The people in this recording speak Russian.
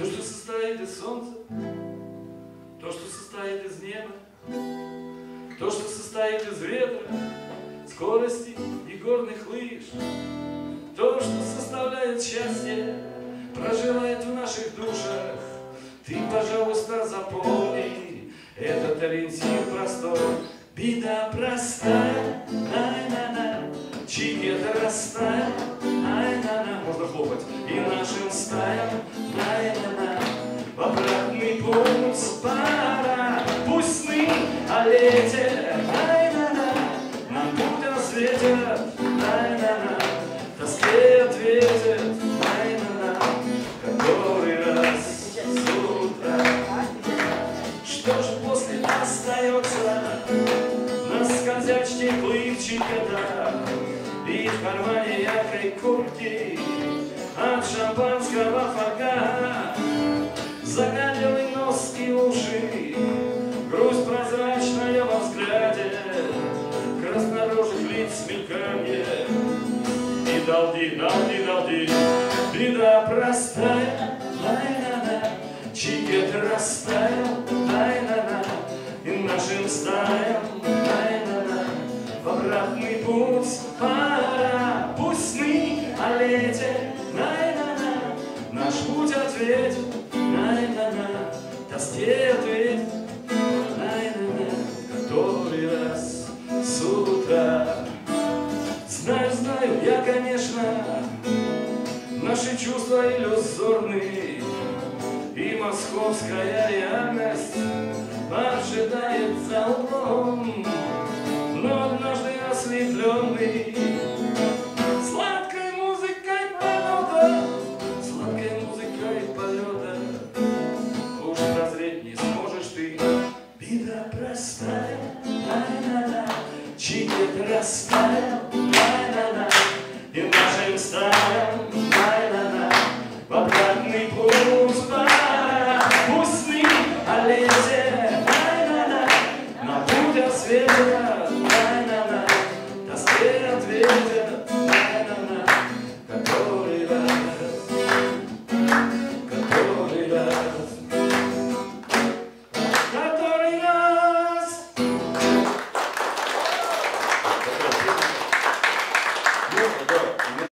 То, что состоит из солнца, то, что состоит из неба, то, что состоит из ветра, скорости и горных лыж, то, что составляет счастье, проживает в наших душах. Ты, пожалуйста, запомни этот ориентир простой. Беда простая, ай-на-на, чигета растаял, ай-на-на. Можно хлопать. И нашим стаям, ай-на-на, в обратный путь пора. Пусть сны о лете, ай-на-на, нам путь осветят, ай-на-на, тоске ответят, ай-на-на, который раз с утра. Что ж после остается на скользячих плывчиках и в кармане яркой куртки от шампанского фольга? Загадливый нос и уши, грусть прозрачная во взгляде, краснорожих лиц мельканье. И долди, беда простая, ай-на-на, чигет растаял, ай-на-на, и нашим стаям, ай-на-на, в обратный путь пора. Пусть сны о лете, ай-на-на, наш путь ответит, ай-на-на, тоске ответит, ай-на-на, который раз с утра. Знаю, я, конечно, наши чувства иллюзорны, и московская реальность ожидает за углом, но однажды ослепленный сладкой музыкой полета, сладкой музыкой полета, уж прозреть не сможешь ты. Беда простая, ай-на-на, чигет растаял, ай-на-на, и нашим стаям